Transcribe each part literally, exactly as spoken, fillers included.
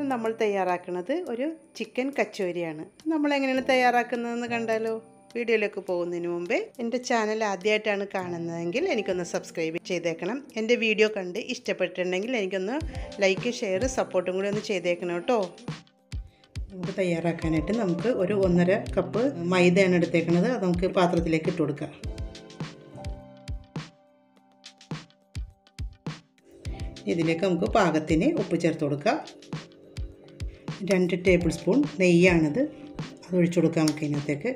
നമ്മൾ തയ്യാറാക്കുന്നത് ഒരു ചിക്കൻ കച്ചോരിയാണ്. നമ്മൾ എങ്ങനെയാണ് തയ്യാറാക്കുന്നതെന്ന് കണ്ടാലോ? വീഡിയോയിലേക്ക് പോകുന്നതിന് മുമ്പേ എൻ്റെ ചാനൽ ആദ്യമായിട്ടാണ് കാണുന്നതെങ്കിൽ എനിക്കൊന്ന് സബ്സ്ക്രൈബ് ചെയ്തേക്കണം. എൻ്റെ വീഡിയോ കണ്ട് ഇഷ്ടപ്പെട്ടിട്ടുണ്ടെങ്കിൽ എനിക്കൊന്ന് ലൈക്ക്, ഷെയർ, സപ്പോർട്ടും കൂടി ഒന്ന് ചെയ്തേക്കണം കേട്ടോ. നമുക്ക് തയ്യാറാക്കാനായിട്ട് നമുക്ക് ഒരു ഒന്നര കപ്പ് മൈദയാണ് എടുത്തേക്കുന്നത്. അത് നമുക്ക് പാത്രത്തിലേക്ക് ഇട്ട് കൊടുക്കാം. ഇതിലേക്ക് നമുക്ക് പാകത്തിന് ഉപ്പ് ചേർത്ത് കൊടുക്കാം. രണ്ട് ടേബിൾ സ്പൂൺ നെയ്യാണിത്, അത് ഒഴിച്ചു കൊടുക്കാം നമുക്ക് ഇതിനകത്തേക്ക്.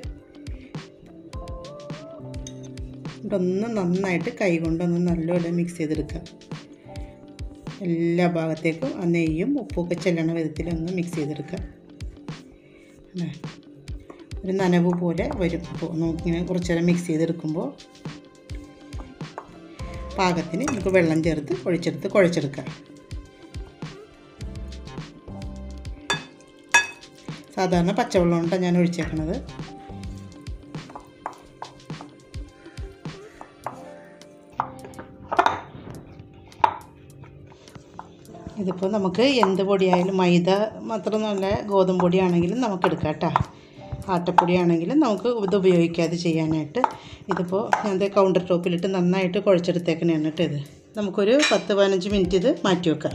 ഇതൊന്ന് നന്നായിട്ട് കൈ കൊണ്ടൊന്ന് നല്ലപോലെ മിക്സ് ചെയ്തെടുക്കാം. എല്ലാ ഭാഗത്തേക്കും ആ നെയ്യും ഉപ്പൊക്കെ ചെല്ലണ വിധത്തിലൊന്ന് മിക്സ് ചെയ്തെടുക്കാം. ഒരു നനവ് പോലെ വരും. അപ്പോൾ നമുക്കിങ്ങനെ കുറച്ച് നേരം മിക്സ് ചെയ്തെടുക്കുമ്പോൾ പാകത്തിന് നമുക്ക് വെള്ളം ചേർത്ത് ഒഴിച്ചെടുത്ത് കുഴച്ചെടുക്കാം. സാധാരണ പച്ചവെള്ളം കൊണ്ടാണ് ഞാൻ ഒഴിച്ചേക്കണത്. ഇതിപ്പോൾ നമുക്ക് എന്ത് പൊടിയായാലും, മൈദ മാത്രമല്ല ഗോതമ്പ് പൊടിയാണെങ്കിലും നമുക്ക് എടുക്കാം കേട്ടോ. ആട്ടപ്പൊടിയാണെങ്കിലും നമുക്ക് ഇത് ഉപയോഗിക്കാതെ ചെയ്യാനായിട്ട്. ഇതിപ്പോൾ ഞാൻ കൗണ്ടർ ടോപ്പിലിട്ട് നന്നായിട്ട് കുഴച്ചെടുത്തേക്കണേണ് കേട്ടോ. ഇത് നമുക്കൊരു പത്ത് പതിനഞ്ച് മിനിറ്റ് ഇത് മാറ്റി വെക്കാം.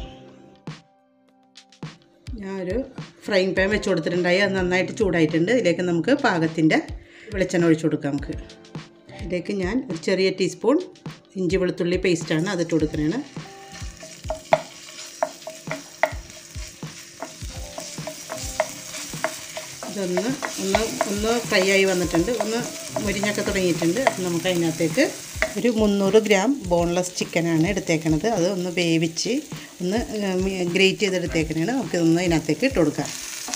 ഞാനൊരു ഫ്രൈങ് പാൻ വെച്ച് കൊടുത്തിട്ടുണ്ടായി. അത് നന്നായിട്ട് ചൂടായിട്ടുണ്ട്. ഇതിലേക്ക് നമുക്ക് പാകത്തിൻ്റെ വെളിച്ചെണ്ണ ഒഴിച്ചു കൊടുക്കാം. നമുക്ക് ഇതിലേക്ക് ഞാൻ ഒരു ചെറിയ ടീസ്പൂൺ ഇഞ്ചി വെളുത്തുള്ളി പേസ്റ്റാണ് അതിട്ട് കൊടുക്കണേണ്. ഇതൊന്ന് ഒന്ന് ഒന്ന് ഫ്രൈ ആയി വന്നിട്ടുണ്ട്, ഒന്ന് മുരിഞ്ഞൊക്കെ തുടങ്ങിയിട്ടുണ്ട്. അപ്പം നമുക്ക് അതിനകത്തേക്ക് ഒരു മുന്നൂറ് ഗ്രാം ബോൺലെസ് ചിക്കനാണ് എടുത്തേക്കണത്. അത് ഒന്ന് വേവിച്ച് ഒന്ന് ഗ്രേറ്റ് ചെയ്തെടുത്തേക്കണാണ്. നമുക്കിതൊന്ന് അതിനകത്തേക്ക് ഇട്ട് കൊടുക്കാം.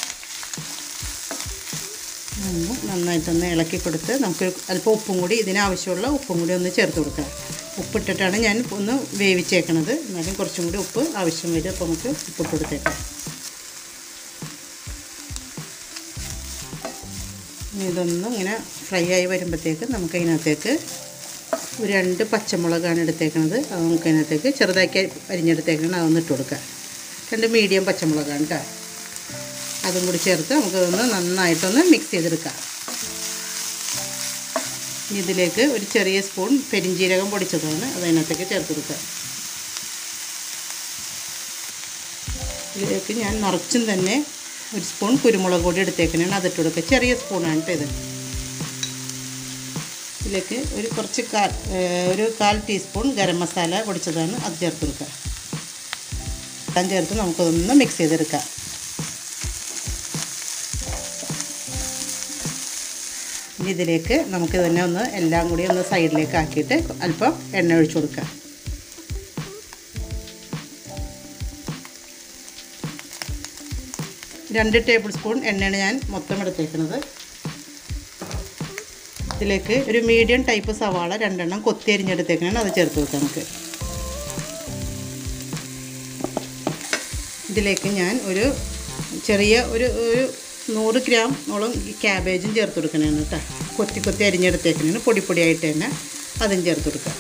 ഒന്ന് നന്നായിട്ടൊന്ന് ഇളക്കി കൊടുത്ത് നമുക്ക് അല്പം ഉപ്പും കൂടി, ഇതിനാവശ്യമുള്ള ഉപ്പും കൂടി ഒന്ന് ചേർത്ത് കൊടുക്കാം. ഉപ്പിട്ടിട്ടാണ് ഞാൻ ഒന്ന് വേവിച്ചേക്കണത്. എന്നാലും കുറച്ചും കൂടി ഉപ്പ് ആവശ്യം വരും. അപ്പോൾ നമുക്ക് ഉപ്പിട്ട് കൊടുത്തേക്കാം. ഇതൊന്നും ഇങ്ങനെ ഫ്രൈ ആയി വരുമ്പോഴത്തേക്ക് നമുക്ക് അതിനകത്തേക്ക് ഒരു രണ്ട് പച്ചമുളകാണ് എടുത്തേക്കുന്നത്. അത് നമുക്ക് അതിനകത്തേക്ക് ചെറുതാക്കി അരിഞ്ഞെടുത്തേക്കണം. അതൊന്ന് ഇട്ട് കൊടുക്കാം. രണ്ട് മീഡിയം പച്ചമുളകാണ് കേട്ടോ. അതും കൂടി ചേർത്ത് നമുക്കതൊന്ന് നന്നായിട്ടൊന്ന് മിക്സ് ചെയ്തെടുക്കാം. ഇതിലേക്ക് ഒരു ചെറിയ സ്പൂൺ പെരിഞ്ജീരകം പൊടിച്ചതാണ്, അത് അതിനകത്തേക്ക് ചേർത്ത് കൊടുക്കുക. ഇതിലേക്ക് ഞാൻ നിറച്ചും തന്നെ ഒരു സ്പൂൺ കുരുമുളക് പൊടി എടുത്തേക്കണേണ്, അതിട്ട് കൊടുക്കുക. ചെറിയ സ്പൂണാണ് കേട്ടോ ഇത്. ഇതിലേക്ക് ഒരു കുറച്ച് കാൽ ഒരു കാൽ ടീസ്പൂൺ ഗരം മസാല പൊടിച്ചതാണ്, അത് ചേർത്ത് കൊടുക്കുക. എല്ലാം ചേർത്ത് നമുക്കതൊന്ന് മിക്സ് ചെയ്തെടുക്കാം. ഇനി ഇതിലേക്ക് നമുക്ക് തന്നെ ഒന്ന് എല്ലാം കൂടി ഒന്ന് സൈഡിലേക്ക് ആക്കിയിട്ട് അല്പം എണ്ണ ഒഴിച്ചു കൊടുക്കാം. രണ്ട് ടേബിൾ സ്പൂൺ എണ്ണയാണ് ഞാൻ മൊത്തം എടുത്തേക്കുന്നത്. ഇതിലേക്ക് ഒരു മീഡിയം ടൈപ്പ് സവാള രണ്ടെണ്ണം കൊത്തി അരിഞ്ഞെടുത്തേക്കാണ്, അത് ചേർത്ത് വെക്കാം നമുക്ക്. ഇതിലേക്ക് ഞാൻ ഒരു ചെറിയ ഒരു ഒരു നൂറ് ഗ്രാമോളം ക്യാബേജും ചേർത്ത് കൊടുക്കണേണ് കേട്ടോ. കൊത്തി കൊത്തി അരിഞ്ഞെടുത്തേക്കണേണ്, പൊടി പൊടിയായിട്ട് തന്നെ അതും ചേർത്ത് കൊടുക്കാം.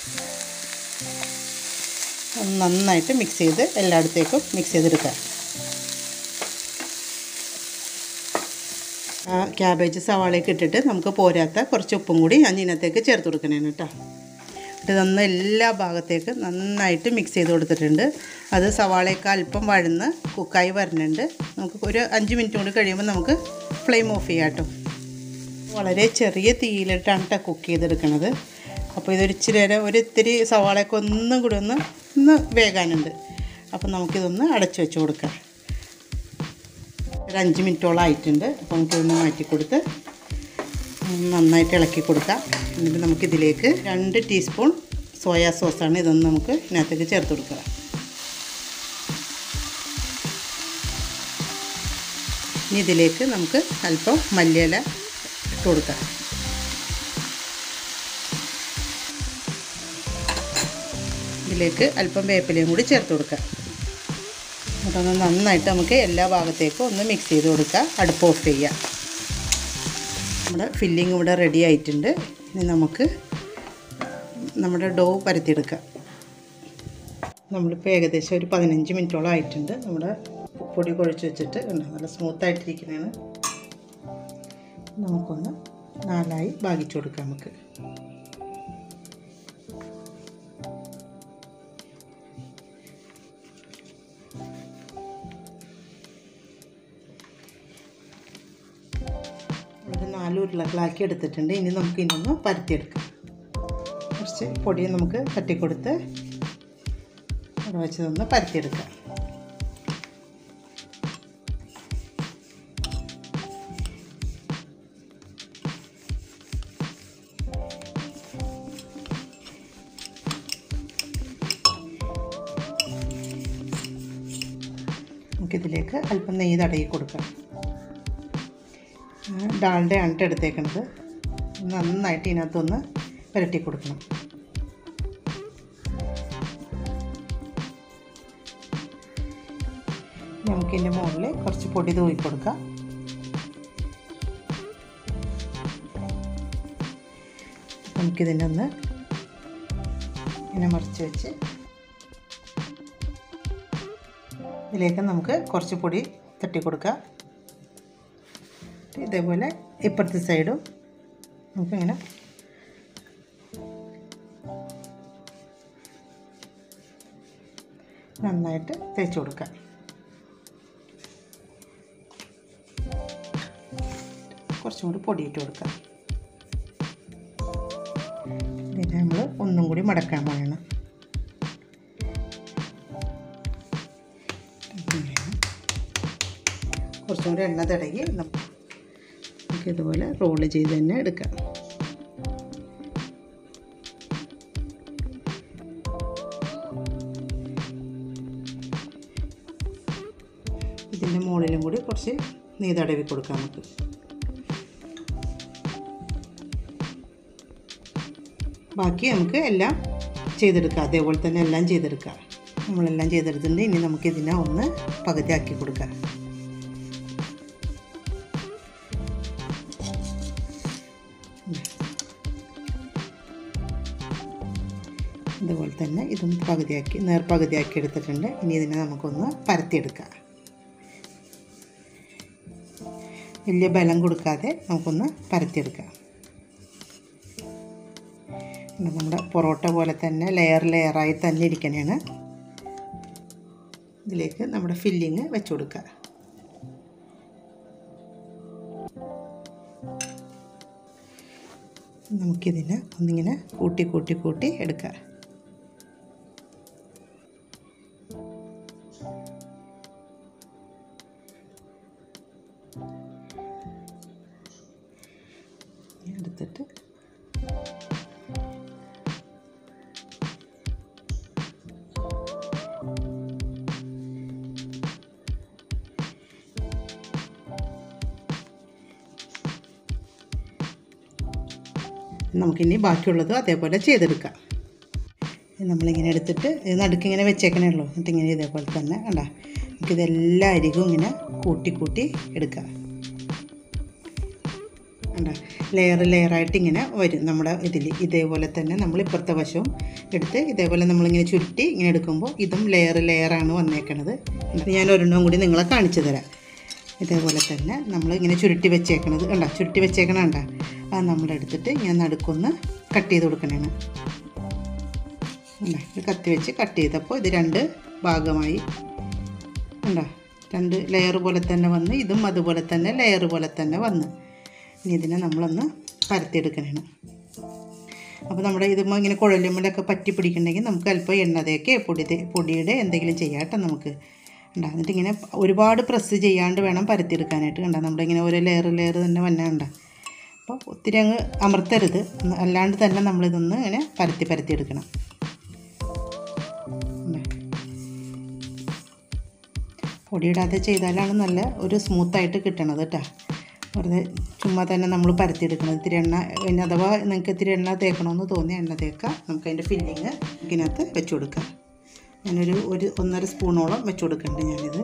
നന്നായിട്ട് മിക്സ് ചെയ്ത് എല്ലായിടത്തേക്കും മിക്സ് ചെയ്തെടുക്കാം. ആ ക്യാബേജ് സവാളയൊക്കെ ഇട്ടിട്ട് നമുക്ക് പോരാത്ത കുറച്ച് ഉപ്പും കൂടി ഞാൻ ഇതിനകത്തേക്ക് ചേർത്ത് കൊടുക്കണേന് കേട്ടോ. ഇത് നന്ന എല്ലാ ഭാഗത്തേക്ക് നന്നായിട്ട് മിക്സ് ചെയ്ത് കൊടുത്തിട്ടുണ്ട്. അത് സവാളയൊക്കെ അല്പം വഴന്ന് കുക്കായി വരുന്നുണ്ട്. നമുക്ക് ഒരു അഞ്ച് മിനിറ്റ് കൂടി കഴിയുമ്പോൾ നമുക്ക് ഫ്ലെയിം ഓഫ് ചെയ്യാം കേട്ടോ. വളരെ ചെറിയ തീയിലിട്ടാണ് കേട്ടോ കുക്ക് ചെയ്തെടുക്കുന്നത്. അപ്പോൾ ഇതൊരു ഇച്ചിരി നേരം ഒരു ഇത്തിരി സവാളയൊക്കെ ഒന്നും കൂടി ഒന്ന് ഒന്ന് വേകാനുണ്ട്. അപ്പോൾ നമുക്കിതൊന്ന് അടച്ചു വെച്ച് കൊടുക്കാം. ഒരു അഞ്ച് മിനിറ്റോളം ആയിട്ടുണ്ട്. അപ്പോൾ നമുക്കിതൊന്ന് മാറ്റി കൊടുത്ത് നന്നായിട്ട് ഇളക്കി കൊടുക്കാം. എന്നിട്ട് നമുക്കിതിലേക്ക് രണ്ട് ടീസ്പൂൺ സോയാ സോസാണ്, ഇതൊന്ന് നമുക്ക് ഇതിനകത്തേക്ക് ചേർത്ത് കൊടുക്കുക. ഇനി ഇതിലേക്ക് നമുക്ക് അല്പം മല്ലിയില ഇട്ട് കൊടുക്കാം. ഇതിലേക്ക് അല്പം വേപ്പിലയും കൂടി ചേർത്ത് കൊടുക്കാം. അതൊന്ന് നന്നായിട്ട് നമുക്ക് എല്ലാ ഭാഗത്തേക്കും ഒന്ന് മിക്സ് ചെയ്ത് കൊടുക്കുക. അടുപ്പ് ഓഫ് ചെയ്യുക. നമ്മുടെ ഫില്ലിങ് ഇവിടെ റെഡി ആയിട്ടുണ്ട്. ഇനി നമുക്ക് നമ്മുടെ ഡോ പരത്തിയെടുക്കാം. നമ്മളിപ്പോൾ ഏകദേശം ഒരു പതിനഞ്ച് മിനിറ്റോളം ആയിട്ടുണ്ട്. നമ്മുടെ പൊടി കുഴച്ച് വെച്ചിട്ട് ഉണ്ട്, നല്ല സ്മൂത്തായിട്ടിരിക്കുന്നതാണ്. നമുക്കൊന്ന് നാലായി ഭാഗിച്ചു കൊടുക്കാം. നമുക്ക് ഒരു നാല് ഉരുളകളാക്കി എടുത്തിട്ടുണ്ട്. ഇനി നമുക്ക് ഇതൊന്ന് പരത്തിയെടുക്കാം. കുറച്ച് പൊടി നമുക്ക് തട്ടിക്കൊടുത്ത് അവിടെ വെച്ചതൊന്ന് പരത്തിയെടുക്കാം. നമുക്കിതിലേക്ക് അല്പം നെയ്യ് തടയി കൊടുക്കാം. ഡാൽഡ ആണ് എടുത്തേക്കുന്നത്. നന്നായിട്ട് ഇതിനകത്തൊന്ന് പുരട്ടി കൊടുക്കണം. നമുക്കിതിൻ്റെ മുകളിൽ കുറച്ച് പൊടി തൂക്കി കൊടുക്കാം. നമുക്കിതിനെ ഒന്ന് ഇങ്ങനെ മറിച്ച് വെച്ച് ഇതിലേക്ക് നമുക്ക് കുറച്ച് പൊടി തട്ടി കൊടുക്കാം. ഇതേപോലെ ഇപ്പുറത്തെ സൈഡും നമുക്കിങ്ങനെ നന്നായിട്ട് തേച്ച് കൊടുക്കാം. കുറച്ചും കൂടി പൊടിയിട്ട് കൊടുക്കാം. ഇതിനെ നമ്മൾ ഒന്നും കൂടി മടക്കാൻ പോകണം. കുറച്ചും കൂടി എണ്ണ തടകി നമുക്ക് ഇതുപോലെ റോള് ചെയ്ത് തന്നെ എടുക്കാം. ഇതിൻ്റെ മുകളിലും കൂടി കുറച്ച് നെയ്യ് തടവി കൊടുക്കാം. നമുക്ക് ബാക്കി നമുക്ക് എല്ലാം ചെയ്തെടുക്കാം. അതേപോലെ തന്നെ എല്ലാം ചെയ്തെടുക്കാം. നമ്മളെല്ലാം ചെയ്തെടുത്തിട്ടുണ്ട്. ഇനി നമുക്കിതിനെ ഒന്ന് പകുതിയാക്കി കൊടുക്കാം. ഇതുപോലെ തന്നെ ഇതും പകുതിയാക്കി നേർപകുതിയാക്കി എടുത്തിട്ടുണ്ട്. ഇനി ഇതിനെ നമുക്കൊന്ന് പരത്തിയെടുക്കാം. വലിയ ബലം കൊടുക്കാതെ നമുക്കൊന്ന് പരത്തിയെടുക്കാം. നമ്മുടെ പൊറോട്ട പോലെ തന്നെ ലെയർ ലെയറായി തന്നെ ഇരിക്കണേണ്. ഇതിലേക്ക് നമ്മുടെ ഫില്ലിങ് വെച്ച് കൊടുക്കുക. നമുക്കിതിനെ ഒന്നിങ്ങനെ കൂട്ടി കൂട്ടി കൂട്ടി എടുക്കാം. എടുത്തിട്ട് നമുക്കിനി ബാക്കിയുള്ളത് അതേപോലെ ചെയ്തെടുക്കാം. നമ്മളിങ്ങനെ എടുത്തിട്ട് നടുക്കിങ്ങനെ വെച്ചേക്കണേ ഉള്ളൂ. എന്നിട്ടിങ്ങനെ ഇതേപോലെ തന്നെ കണ്ടാ നമുക്കിതെല്ലാ അരികും ഇങ്ങനെ കൂട്ടി കൂട്ടി എടുക്കാം. കണ്ടാ ലെയർ ലെയറായിട്ട് ഇങ്ങനെ വരും നമ്മുടെ ഇതിൽ. ഇതേപോലെ തന്നെ നമ്മൾ ഇപ്പുറത്തെ വശവും എടുത്ത് ഇതേപോലെ നമ്മളിങ്ങനെ ചുരുട്ടി ഇങ്ങനെ എടുക്കുമ്പോൾ ഇതും ലെയർ ലെയറാണ് വന്നേക്കണത്. ഞാൻ ഒരെണ്ണം കൂടി നിങ്ങളെ കാണിച്ചു തരാം. ഇതേപോലെ തന്നെ നമ്മൾ ഇങ്ങനെ ചുരുട്ടി വെച്ചേക്കണത് കണ്ടാ ചുരുട്ടി വെച്ചേക്കണ കണ്ടാ അത് നമ്മളെടുത്തിട്ട് ഞാൻ നടുക്കൊന്ന് കട്ട് ചെയ്ത് കൊടുക്കണേണ്. അല്ലേ ഇത് കത്തി വെച്ച് കട്ട് ചെയ്തപ്പോൾ ഇത് രണ്ട് ഭാഗമായി കണ്ടാ രണ്ട് ലെയർ പോലെ തന്നെ വന്ന് ഇതും അതുപോലെ തന്നെ ലെയർ പോലെ തന്നെ വന്ന്. ഇനി ഇതിനെ നമ്മളൊന്ന് പരത്തിയെടുക്കണേണ്. അപ്പോൾ നമ്മുടെ ഇതുമ്പോൾ ഇങ്ങനെ കുഴലുമ്മലൊക്കെ പറ്റി പിടിക്കണമെങ്കിൽ നമുക്ക് അല്പം എണ്ണ തേക്ക് പൊടി പൊടിയുടെ എന്തെങ്കിലും ചെയ്യാം കേട്ടോ നമുക്ക്. കണ്ടാ എന്നിട്ട് ഇങ്ങനെ ഒരുപാട് പ്രസ് ചെയ്യാണ്ട് വേണം പരത്തിയെടുക്കാനായിട്ട്. കണ്ടാ നമ്മുടെ ഇങ്ങനെ ഓരോ ലെയർ ലെയർ തന്നെ വന്നാൽ കണ്ടാ. അപ്പോൾ ഒത്തിരി അങ്ങ് അമർത്തരുത്, അല്ലാണ്ട് തന്നെ നമ്മളിതൊന്ന് ഇങ്ങനെ പരത്തി പരത്തി എടുക്കണം. പൊടിയിടാതെ ചെയ്താലാണ് നല്ല ഒരു സ്മൂത്തായിട്ട് കിട്ടണത് കേട്ടോ. വെറുതെ ചുമ്മാ തന്നെ നമ്മൾ പരത്തിയെടുക്കണം. ഇത്തിരി എണ്ണ പിന്നെ അഥവാ നിങ്ങൾക്ക് ഇത്തിരി എണ്ണ തേക്കണമെന്ന് തോന്നിയ എണ്ണ തേക്കാം. നമുക്ക് അതിൻ്റെ ഫില്ലിങ് ഇതിനകത്ത് വെച്ച് കൊടുക്കാം. ഞാനൊരു ഒരു ഒന്നര സ്പൂണോളം വെച്ച് കൊടുക്കുന്നുണ്ട് ഞാനിത്.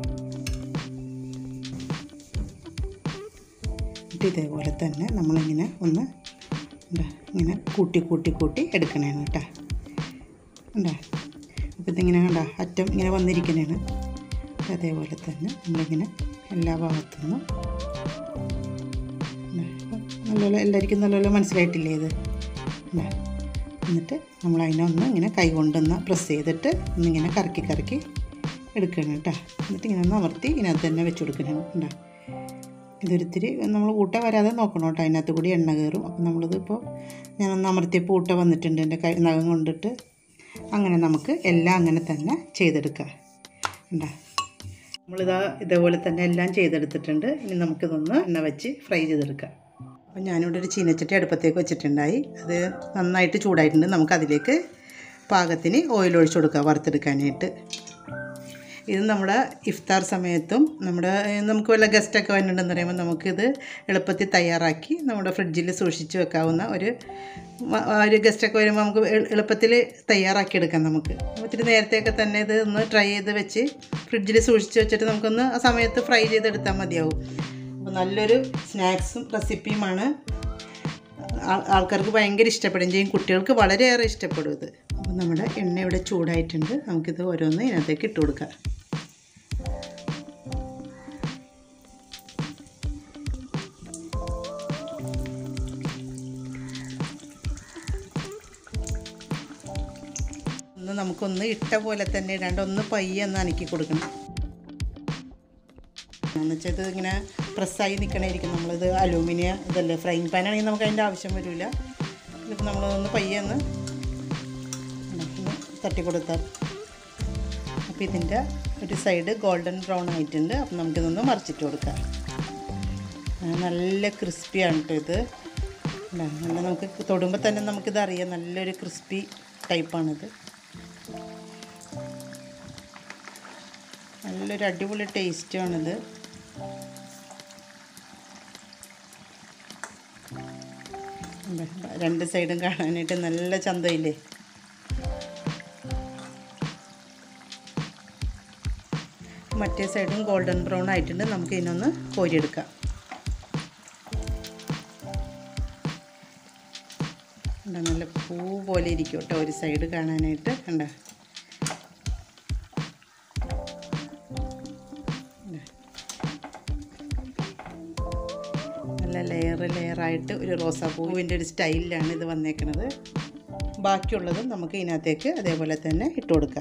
എന്നിട്ട് ഇതേപോലെ തന്നെ നമ്മളിങ്ങനെ ഒന്ന് എന്താ ഇങ്ങനെ കൂട്ടി കൂട്ടി കൂട്ടി എടുക്കണേണ് കേട്ടോ. ഉണ്ടാ അപ്പോൾ ഇതിങ്ങനെ കണ്ട അറ്റം ഇങ്ങനെ വന്നിരിക്കുന്നതാണ്. അതേപോലെ തന്നെ നമ്മളിങ്ങനെ എല്ലാ ഭാഗത്തുനിന്നും നല്ലപോലെ എല്ലാവർക്കും നല്ലപോലെ മനസ്സിലായിട്ടില്ലേ ഇത്. എന്നിട്ട് നമ്മൾ അതിനൊന്ന് ഇങ്ങനെ കൈ കൊണ്ടൊന്ന് പ്രസ് ചെയ്തിട്ട് ഒന്നിങ്ങനെ കറക്കി കറക്കി എടുക്കണം കേട്ടോ. എന്നിട്ട് ഇങ്ങനെ ഒന്ന് അമർത്തി ഇതിനകത്ത് തന്നെ വെച്ച് കൊടുക്കണം കേട്ടോ. ഇതൊരിത്തിരി നമ്മൾ ഊട്ട വരാതെ നോക്കണം കേട്ടോ, അതിനകത്ത് കൂടി എണ്ണ കയറും. അപ്പോൾ നമ്മളിത് ഇപ്പോൾ ഞാനൊന്ന് അമർത്തിയപ്പോൾ ഊട്ട വന്നിട്ടുണ്ട് എൻ്റെ കൈ നഖം കൊണ്ടിട്ട്. അങ്ങനെ നമുക്ക് എല്ലാം അങ്ങനെ തന്നെ ചെയ്തെടുക്കാം കേട്ടോ. നമ്മളിതാ ഇതേപോലെ തന്നെ എല്ലാം ചെയ്തെടുത്തിട്ടുണ്ട്. ഇനി നമുക്കിതൊന്ന് എണ്ണ വെച്ച് ഫ്രൈ ചെയ്തെടുക്കാം. അപ്പോൾ ഞാനിവിടെ ഒരു ചീനച്ചട്ടി അടുപ്പത്തേക്ക് വെച്ചിട്ടുണ്ടായി. അത് നന്നായിട്ട് ചൂടായിട്ടുണ്ട്. നമുക്കതിലേക്ക് പാകത്തിന് ഓയിൽ ഒഴിച്ച് കൊടുക്കുക വറുത്തെടുക്കാനായിട്ട്. ഇത് നമ്മുടെ ഇഫ്താർ സമയത്തും നമ്മുടെ നമുക്ക് വല്ല ഗസ്റ്റൊക്കെ വന്നിട്ടുണ്ടെന്ന് പറയുമ്പോൾ നമുക്കിത് എളുപ്പത്തിൽ തയ്യാറാക്കി നമ്മുടെ ഫ്രിഡ്ജിൽ സൂക്ഷിച്ച് വെക്കാവുന്ന ഒരു ഒരു ഗസ്റ്റൊക്കെ വരുമ്പോൾ നമുക്ക് എളുപ്പത്തിൽ തയ്യാറാക്കിയെടുക്കാം. നമുക്ക് ഒത്തിരി നേരത്തെയൊക്കെ തന്നെ ഇത് ഒന്ന് ട്രൈ ചെയ്ത് വെച്ച് ഫ്രിഡ്ജിൽ സൂക്ഷിച്ച് വെച്ചിട്ട് നമുക്കൊന്ന് ആ സമയത്ത് ഫ്രൈ ചെയ്തെടുത്താൽ മതിയാവും. അപ്പോൾ നല്ലൊരു സ്നാക്സും റെസിപ്പിയുമാണ്. ആൾക്കാർക്ക് ഭയങ്കര ഇഷ്ടപ്പെടുകയും ചെയ്യും, കുട്ടികൾക്ക് വളരെയേറെ ഇഷ്ടപ്പെടും ഇത്. അപ്പോൾ നമ്മുടെ എണ്ണ ഇവിടെ ചൂടായിട്ടുണ്ട്. നമുക്കിത് ഓരോന്ന് ഇതിനകത്തേക്ക് ഇട്ട് കൊടുക്കാം. ഒന്ന് നമുക്കൊന്ന് ഇട്ട പോലെ തന്നെ ഇടാണ്ട് ഒന്ന് പയ്യെ ഒന്ന് അനക്കി കൊടുക്കണം. എന്ന് വെച്ചാൽ ഇത് ഇങ്ങനെ പ്രസ്സായി നിൽക്കണമായിരിക്കും. നമ്മളിത് അലൂമിനിയം ഇതല്ലേ, ഫ്രൈങ് പാനാണെങ്കിൽ നമുക്ക് അതിൻ്റെ ആവശ്യം വരില്ല. ഇതിപ്പോൾ നമ്മളൊന്ന് പയ്യെ ഒന്ന് തട്ടി കൊടുത്താൽ. അപ്പോൾ ഇതിൻ്റെ ഒരു സൈഡ് ഗോൾഡൻ ബ്രൗൺ ആയിട്ടുണ്ട്. അപ്പോൾ നമുക്കിതൊന്ന് മറിച്ചിട്ട് കൊടുക്കാം. നല്ല ക്രിസ്പിയാണ് കേട്ടോ ഇത്. നല്ല നമുക്ക് തൊടുമ്പോൾ തന്നെ നമുക്കിത് അറിയാം, നല്ലൊരു ക്രിസ്പി ടൈപ്പാണിത്. നല്ലൊരു അടിപൊളി ടേസ്റ്റുമാണിത്. രണ്ട് സൈഡും കാണാനായിട്ട് നല്ല ചന്തയില്ലേ. മറ്റേ സൈഡും ഗോൾഡൻ ബ്രൗൺ ആയിട്ടുണ്ട്. നമുക്ക് ഇതിനൊന്ന് കോരിയെടുക്കാം. കണ്ടോ, നല്ല പൂ പോലെ ഇരിക്കും കേട്ടോ ഒരു സൈഡ് കാണാനായിട്ട്. കണ്ടോ, നല്ല ലെയർ ലെയറായിട്ട് ഒരു റോസാപ്പൂവിൻ്റെ ഒരു സ്റ്റൈലിലാണ് ഇത് വന്നേക്കുന്നത്. ബാക്കിയുള്ളതും നമുക്ക് ഇതിനകത്തേക്ക് അതേപോലെ തന്നെ ഇട്ട് കൊടുക്കാം.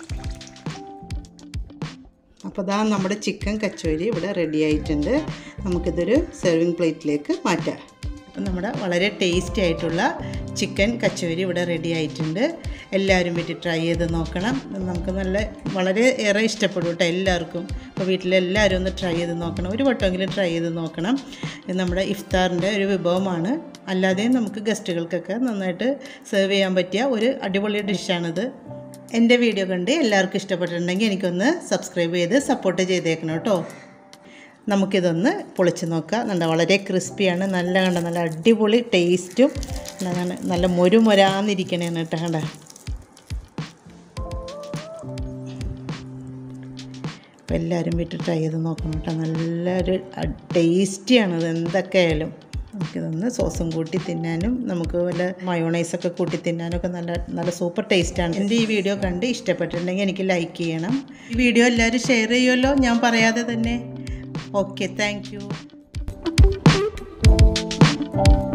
അപ്പോൾ ദാ നമ്മുടെ ചിക്കൻ കച്ചോരി ഇവിടെ റെഡി ആയിട്ടുണ്ട്. നമുക്കിതൊരു സെർവിങ് പ്ലേറ്റിലേക്ക് മാറ്റാം. അപ്പം നമ്മുടെ വളരെ ടേസ്റ്റി ആയിട്ടുള്ള ചിക്കൻ കച്ചോരി ഇവിടെ റെഡി ആയിട്ടുണ്ട്. എല്ലാവരും വീട്ടിൽ ട്രൈ ചെയ്ത് നോക്കണം. നമുക്ക് നല്ല വളരെ ഏറെ ഇഷ്ടപ്പെടും കേട്ടോ എല്ലാവർക്കും. അപ്പോൾ വീട്ടിലെല്ലാവരും ഒന്ന് ട്രൈ ചെയ്ത് നോക്കണം, ഒരു വട്ടമെങ്കിലും ട്രൈ ചെയ്ത് നോക്കണം. ഇത് നമ്മുടെ ഇഫ്താറിൻ്റെ ഒരു വിഭവമാണ്. അല്ലാതെയും നമുക്ക് ഗസ്റ്റുകൾക്കൊക്കെ നന്നായിട്ട് സെർവ് ചെയ്യാൻ പറ്റിയ ഒരു അടിപൊളി ഡിഷാണിത്. എൻ്റെ വീഡിയോ കണ്ട് എല്ലാവർക്കും ഇഷ്ടപ്പെട്ടിട്ടുണ്ടെങ്കിൽ എനിക്കൊന്ന് സബ്സ്ക്രൈബ് ചെയ്ത് സപ്പോർട്ട് ചെയ്തേക്കണം കേട്ടോ. നമുക്കിതൊന്ന് പൊളിച്ച് നോക്കാം. നല്ല വളരെ ക്രിസ്പിയാണ്, നല്ല കണ്ട നല്ല അടിപൊളി ടേസ്റ്റും നല്ല മൊരുമൊരാന്നിരിക്കണേന്ന് കേട്ടോ. കണ്ട, അപ്പോൾ എല്ലാവരും വീട്ടിൽ ട്രൈ ചെയ്ത് നോക്കണം കേട്ടോ. നല്ലൊരു ടേസ്റ്റിയാണത് എന്തൊക്കെയായാലും. നമുക്കിതൊന്ന് സോസും കൂട്ടി തിന്നാനും നമുക്ക് വല്ല മയോണൈസൊക്കെ കൂട്ടി തിന്നാനൊക്കെ നല്ല നല്ല സൂപ്പർ ടേസ്റ്റാണ്. എൻ്റെ ഈ വീഡിയോ കണ്ട് ഇഷ്ടപ്പെട്ടിട്ടുണ്ടെങ്കിൽ എനിക്ക് ലൈക്ക് ചെയ്യണം. ഈ വീഡിയോ എല്ലാവരും ഷെയർ ചെയ്യുമല്ലോ ഞാൻ പറയാതെ തന്നെ. Okay, thank U.